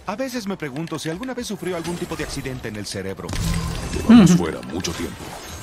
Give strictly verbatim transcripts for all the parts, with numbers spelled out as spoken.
A veces me pregunto si alguna vez sufrió algún tipo de accidente en el cerebro. Llevamos fuera mucho tiempo.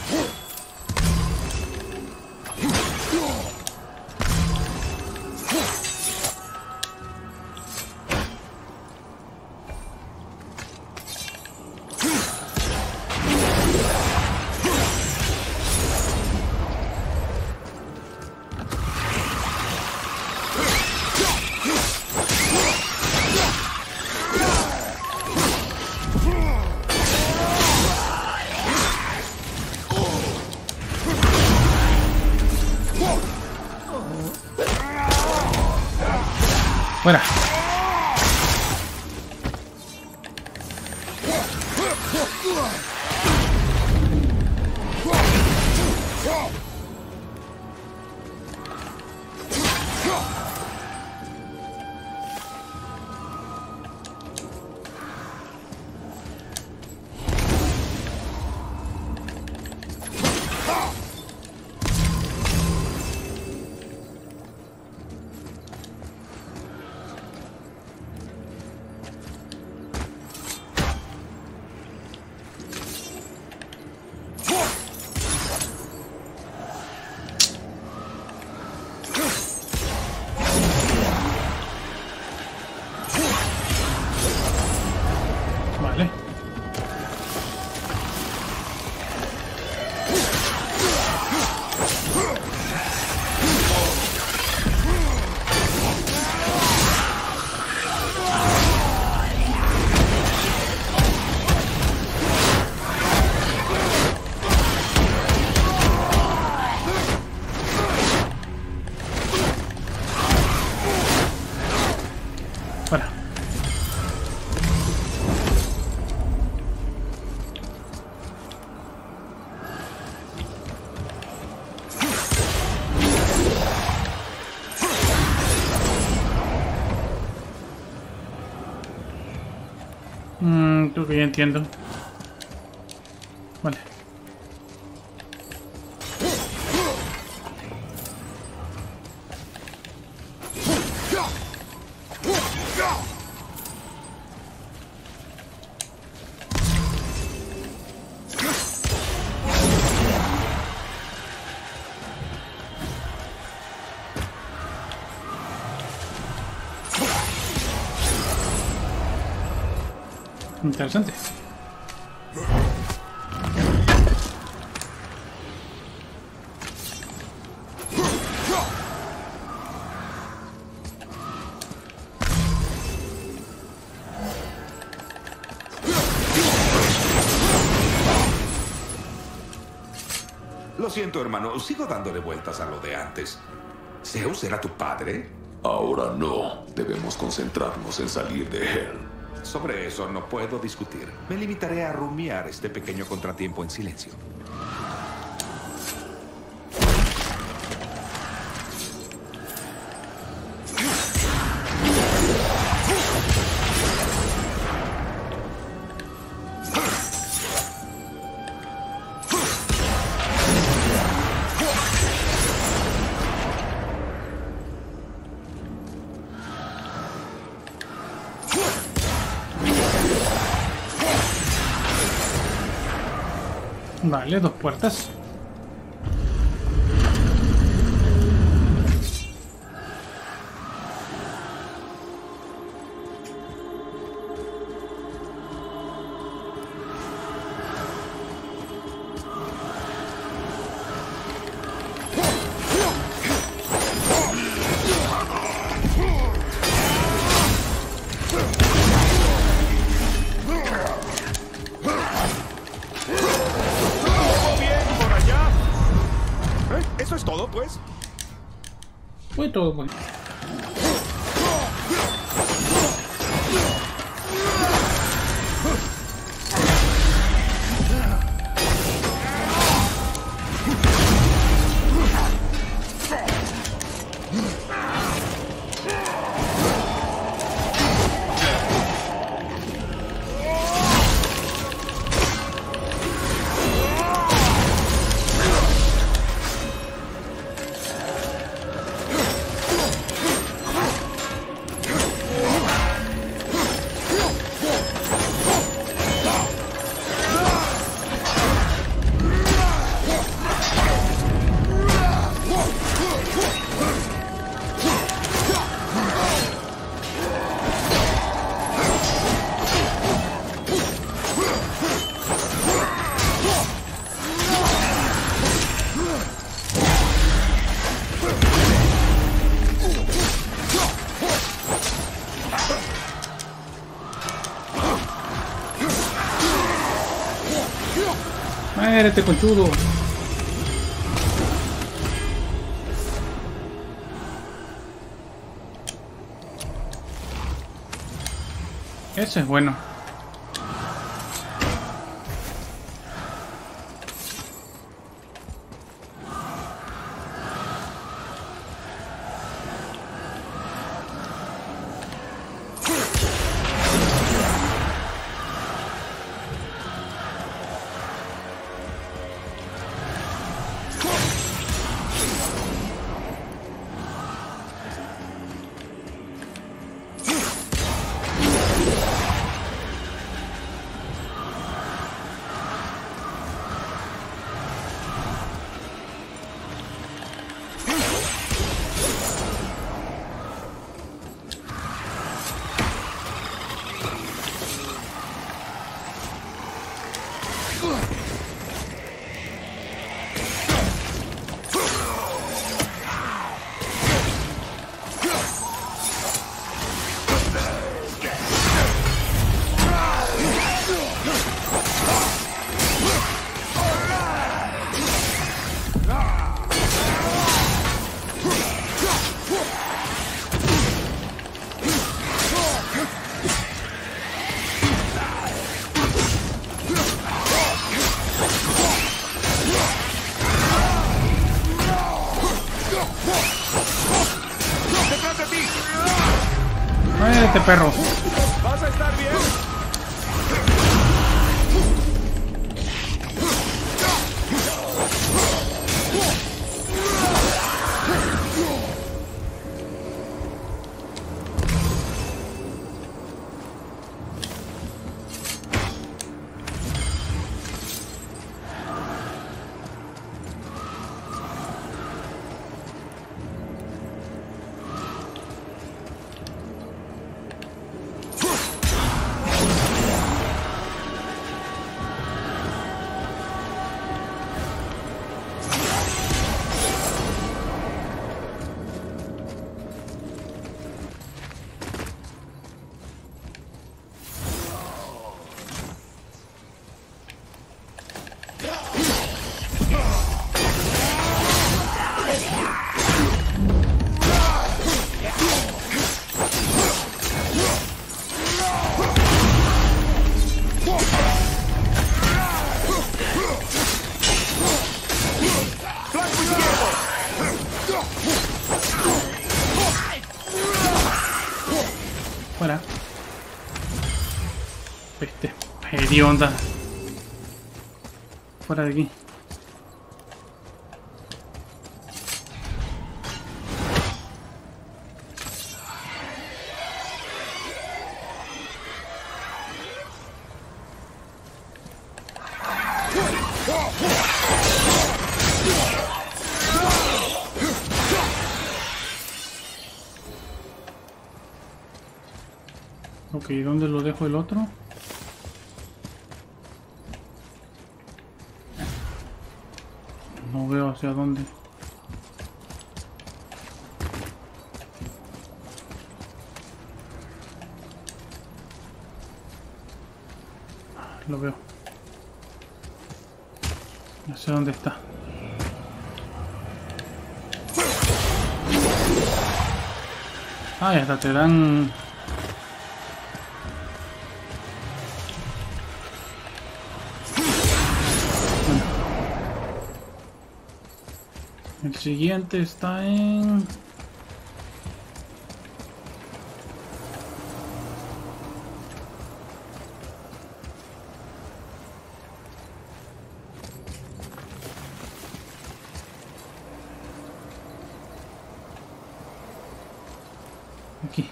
Fuera. Vale. Fuera. Mm, creo que ya entiendo. Vale. Interesante. Lo siento, hermano. Sigo dándole vueltas a lo de antes. ¿Zeus era tu padre? Ahora no. Debemos concentrarnos en salir de Hell. Sobre eso no puedo discutir. Me limitaré a rumiar este pequeño contratiempo en silencio. Vale, dos puertas. ¿Eso es todo, pues? Fue todo bueno. Muérete, conchudo. Ese es bueno. Muérete, perro. Vas a estar bien. Fuera. Este. Hedionda. Fuera de aquí. Ok, ¿dónde lo dejo el otro? No veo hacia dónde. Lo veo. No sé dónde está. Ah, y hasta te dan... El siguiente está en... aquí.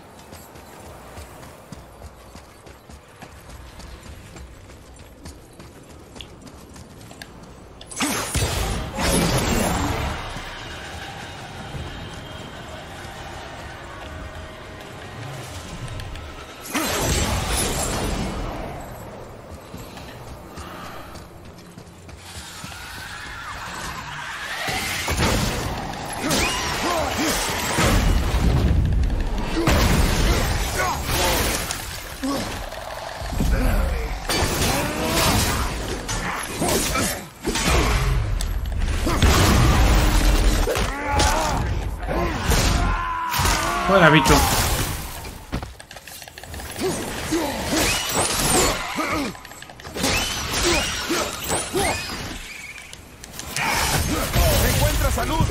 Fuera, bicho. ¡Encuentra salud!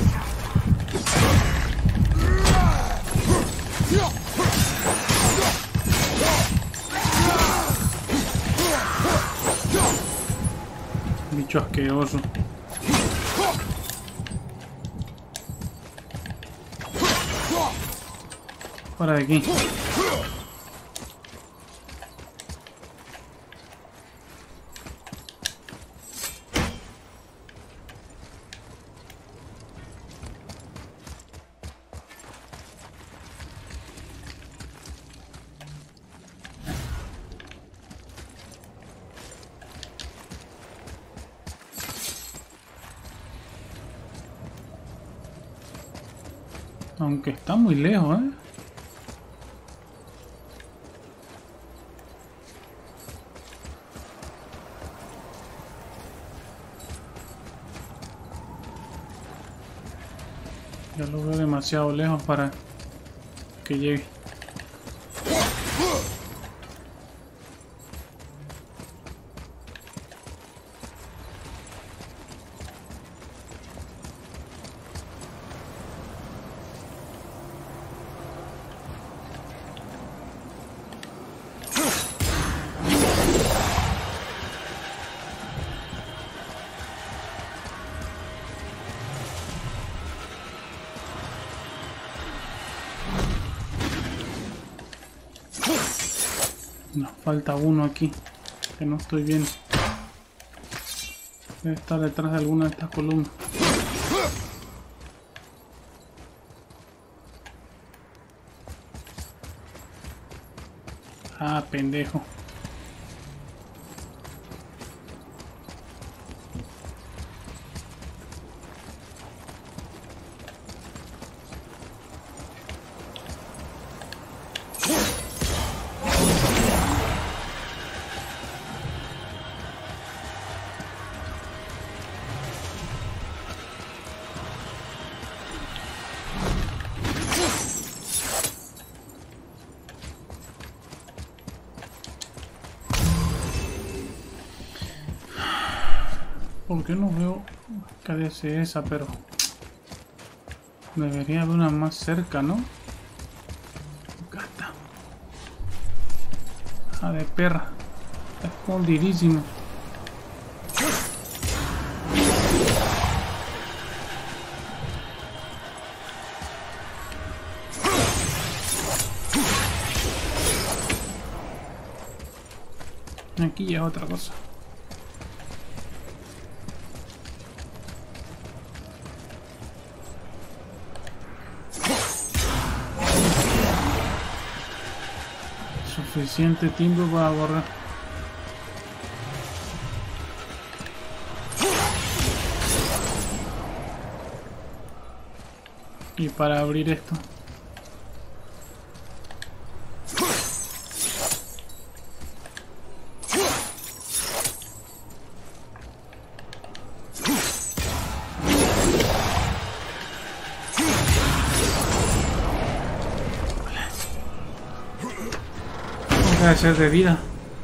Bicho asqueroso. Fuera de aquí. Aunque está muy lejos, ¿eh? Ya lo veo demasiado lejos para que llegue. Nos falta uno aquí, que no estoy viendo. Debe estar detrás de alguna de estas columnas. Ah, pendejo. ¿Por qué no veo K D C esa? Pero debería haber una más cerca, ¿no? Acá está. Ah, de perra. Está escondidísimo. Aquí ya otra cosa. Suficiente tiempo para borrar. Y para abrir esto. Debe ser de vida.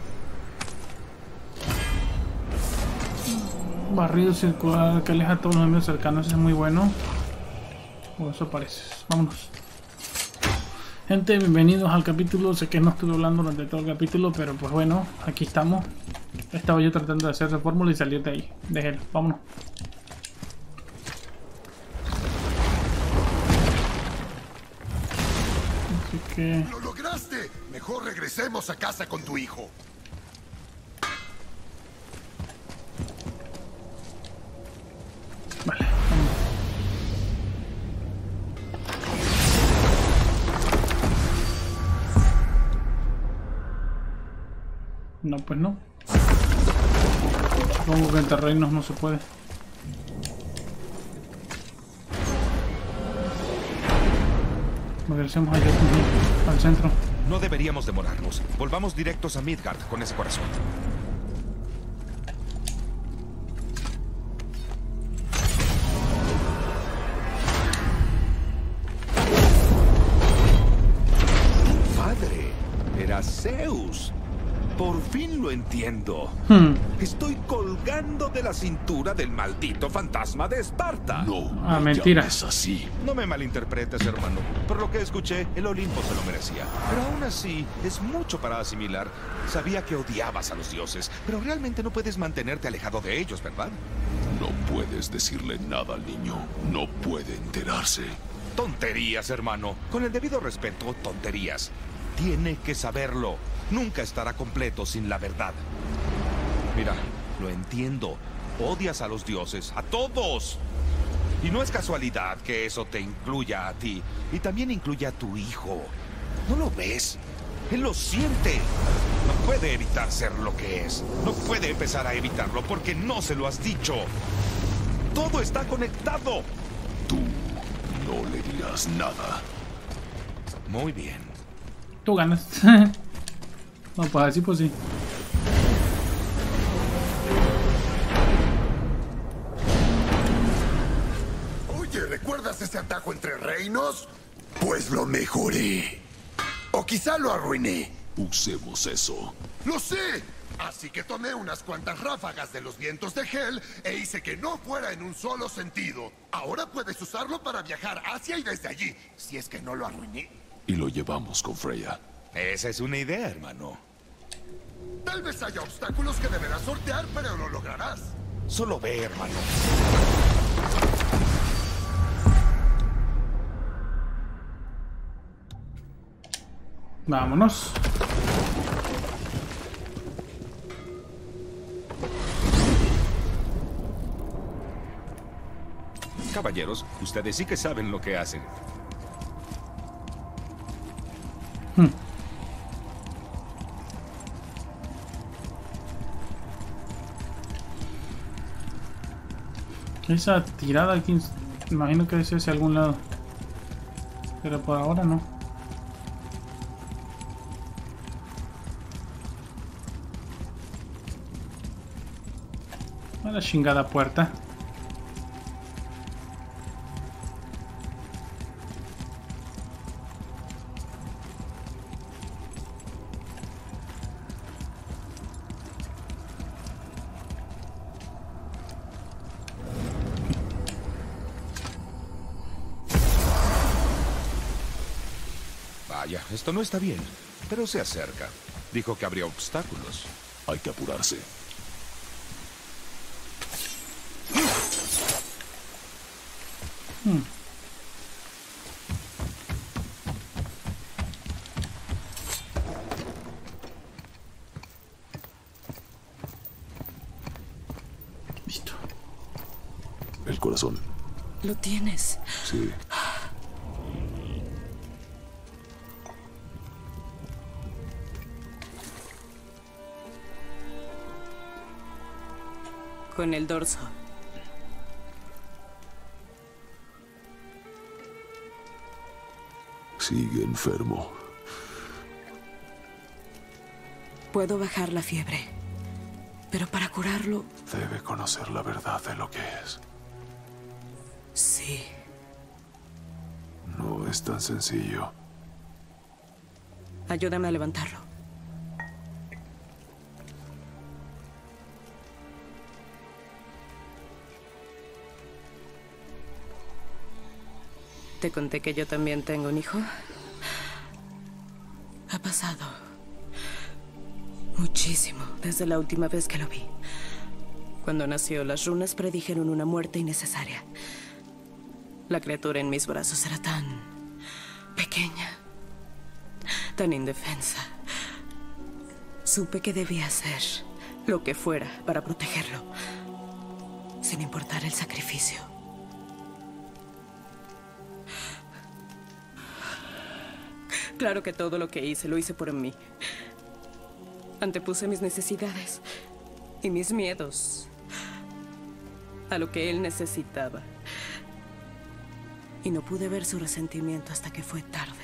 Barrido circular que aleja a todos los enemigos cercanos. Eso es muy bueno. O eso parece. Vámonos. Gente, bienvenidos al capítulo. Sé que no estuve hablando durante todo el capítulo, pero pues bueno, aquí estamos. Estaba yo tratando de hacer la fórmula y salir de ahí. De él. Vámonos. Así que... ¡Lo lograste! Mejor regresemos a casa con tu hijo. Vale, vamos. No, pues no. Supongo que entre reinos no se puede. Regresemos allá al centro. No deberíamos demorarnos. Volvamos directos a Midgard con ese corazón. Era Zeus. Por fin lo entiendo. Hmm. Estoy colgando de la cintura del maldito fantasma de Esparta. No, Ah, me mentira. llames así. No me malinterpretes, hermano. Por lo que escuché, el Olimpo se lo merecía. Pero aún así, es mucho para asimilar. Sabía que odiabas a los dioses, pero realmente no puedes mantenerte alejado de ellos, ¿verdad? No puedes decirle nada al niño. No puede enterarse. Tonterías, hermano. Con el debido respeto, tonterías. Tiene que saberlo. Nunca estará completo sin la verdad. Mira, lo entiendo. Odias a los dioses, a todos. Y no es casualidad que eso te incluya a ti. Y también incluye a tu hijo. ¿No lo ves? Él lo siente. No puede evitar ser lo que es. No puede empezar a evitarlo porque no se lo has dicho. Todo está conectado. Tú no le dirás nada. Muy bien. Tú ganas. No, pues así pues sí. Oye, ¿recuerdas ese atajo entre reinos? Pues lo mejoré. O quizá lo arruiné. Usemos eso. ¡Lo sé! Así que tomé unas cuantas ráfagas de los vientos de Hel e hice que no fuera en un solo sentido. Ahora puedes usarlo para viajar hacia y desde allí, si es que no lo arruiné. Y lo llevamos con Freya. Esa es una idea, hermano. Tal vez haya obstáculos que deberás sortear, pero lo lograrás. Solo ve, hermano. Vámonos. Caballeros, ustedes sí que saben lo que hacen. Hmm. Esa tirada aquí, imagino que es hacia algún lado. Pero por ahora no. A la chingada puerta. Vaya, esto no está bien, pero se acerca. Dijo que habría obstáculos. Hay que apurarse. Hmm. Listo. El corazón. Lo tienes. Sí. Con el dorso. Sigue enfermo. Puedo bajar la fiebre, pero para curarlo... Debe conocer la verdad de lo que es. Sí. No es tan sencillo. Ayúdame a levantarlo. ¿Te conté que yo también tengo un hijo? Ha pasado muchísimo desde la última vez que lo vi. Cuando nació, las runas predijeron una muerte innecesaria. La criatura en mis brazos era tan pequeña, tan indefensa. Supe que debía hacer lo que fuera para protegerlo, sin importar el sacrificio. Claro que todo lo que hice, lo hice por mí. Antepuse mis necesidades y mis miedos a lo que él necesitaba. Y no pude ver su resentimiento hasta que fue tarde.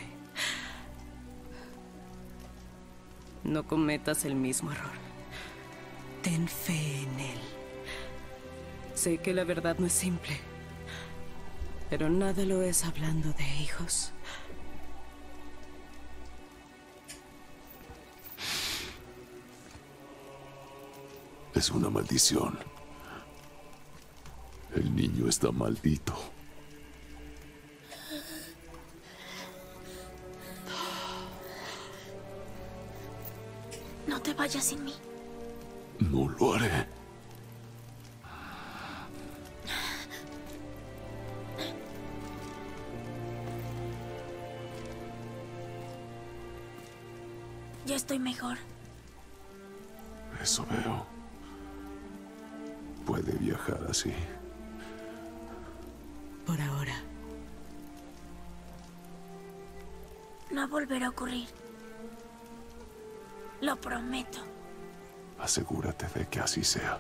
No cometas el mismo error. Ten fe en él. Sé que la verdad no es simple, pero nada lo es hablando de hijos. Es una maldición. El niño está maldito. No te vayas sin mí. No lo haré. Ya estoy mejor. Eso veo. Puede viajar así. Por ahora. No volverá a ocurrir. Lo prometo. Asegúrate de que así sea.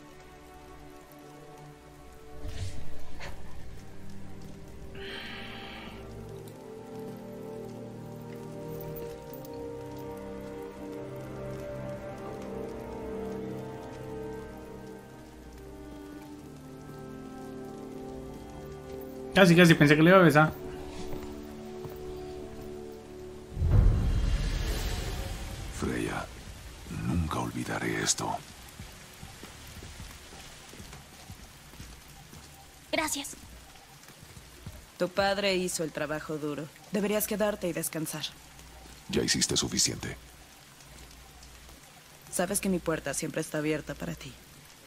Casi, casi pensé que le iba a besar. Freya, nunca olvidaré esto. Gracias. Tu padre hizo el trabajo duro. Deberías quedarte y descansar. Ya hiciste suficiente. Sabes que mi puerta siempre está abierta para ti.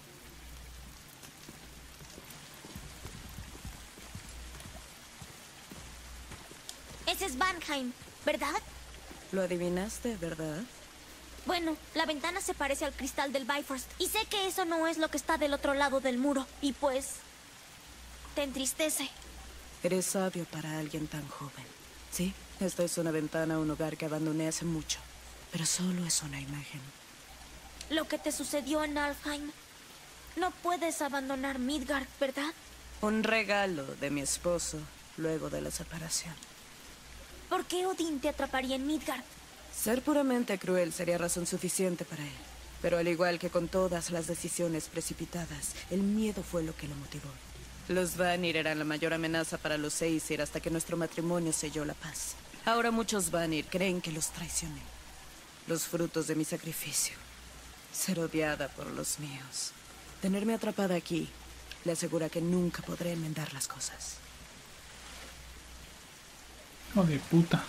Ese es Vanheim, ¿verdad? Lo adivinaste, ¿verdad? Bueno, la ventana se parece al cristal del Bifrost. Y sé que eso no es lo que está del otro lado del muro. Y pues... te entristece. Eres sabio para alguien tan joven. Sí, esta es una ventana a un hogar que abandoné hace mucho. Pero solo es una imagen. Lo que te sucedió en Alfheim. No puedes abandonar Midgard, ¿verdad? Un regalo de mi esposo luego de la separación. ¿Por qué Odín te atraparía en Midgard? Ser puramente cruel sería razón suficiente para él. Pero al igual que con todas las decisiones precipitadas, el miedo fue lo que lo motivó. Los Vanir eran la mayor amenaza para los Aesir hasta que nuestro matrimonio selló la paz. Ahora muchos Vanir creen que los traicioné. Los frutos de mi sacrificio. Ser odiada por los míos. Tenerme atrapada aquí le asegura que nunca podré enmendar las cosas. Hijo de puta.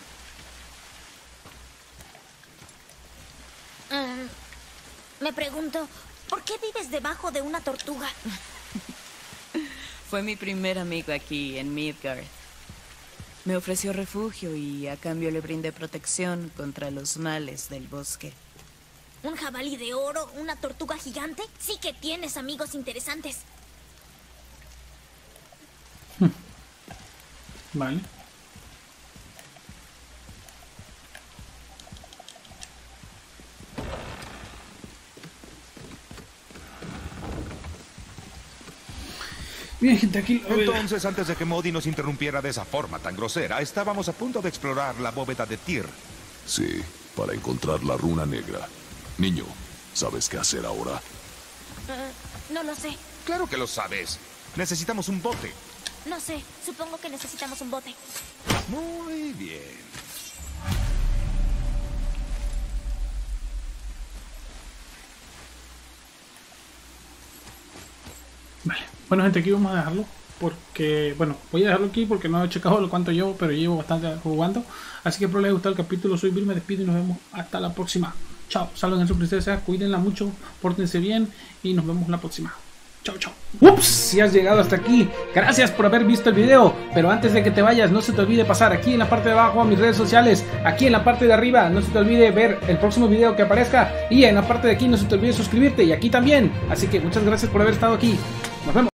Mm, me pregunto, ¿por qué vives debajo de una tortuga? Fue mi primer amigo aquí, en Midgard. Me ofreció refugio y a cambio le brindé protección contra los males del bosque. ¿Un jabalí de oro? ¿Una tortuga gigante? Sí que tienes amigos interesantes. Vale. Bien, gente, aquí... Entonces, antes de que Modi nos interrumpiera de esa forma tan grosera, estábamos a punto de explorar la bóveda de Tyr. Sí, para encontrar la runa negra. Niño, ¿sabes qué hacer ahora? Uh, no lo sé. Claro que lo sabes. Necesitamos un bote. No sé. Supongo que necesitamos un bote. Muy bien. Vale. Bueno, gente, aquí vamos a dejarlo. Porque, bueno, voy a dejarlo aquí porque no he checado lo cuánto llevo, pero llevo bastante jugando. Así que espero les haya gustado el capítulo. Soy Bill, me despido y nos vemos hasta la próxima. Chao, saluden a su princesa, cuídenla mucho, pórtense bien y nos vemos la próxima. Chao, chao. Ups, si has llegado hasta aquí, gracias por haber visto el video. Pero antes de que te vayas, no se te olvide pasar aquí en la parte de abajo a mis redes sociales. Aquí en la parte de arriba, no se te olvide ver el próximo video que aparezca. Y en la parte de aquí, no se te olvide suscribirte. Y aquí también. Así que muchas gracias por haber estado aquí. Nos vemos.